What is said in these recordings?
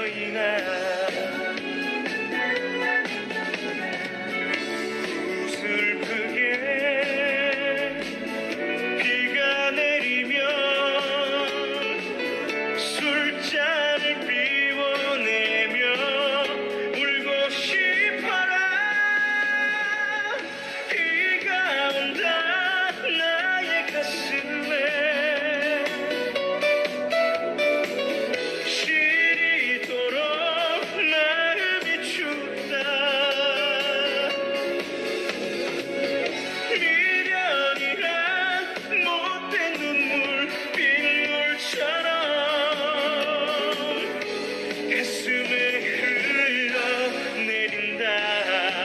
여인아 슬프게 비가 내리면 술잔을 비워내며 울고 싶어라. 비가 온다 나의 가슴에 시리도록 마음이 춥다. 미련이란 못된 눈물 빗물처럼 가슴에 흘러내린다.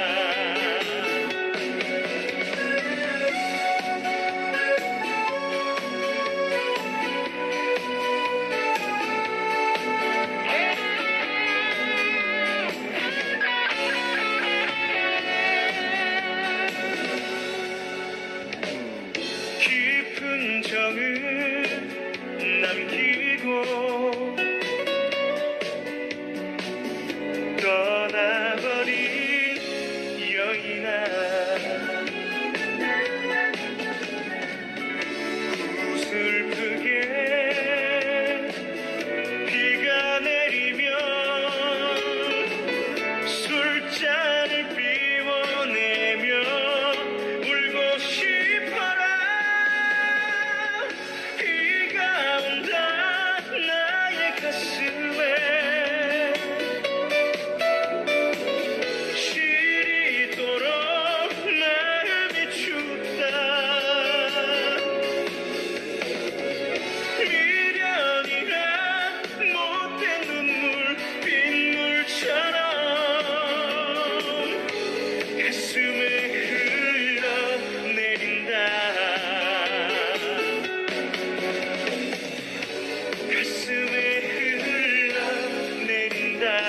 깊은 정을 남기고 떠나버린 여인아 슬프게 비가 내리면 술잔을 비워내며 울고 싶어라. 비가 온다 나의 가슴에 시리도록 마음이 춥다. 미련이란 못된 눈물 빗물처럼 가슴에 흘러내린다. 가슴에 흘러내린다.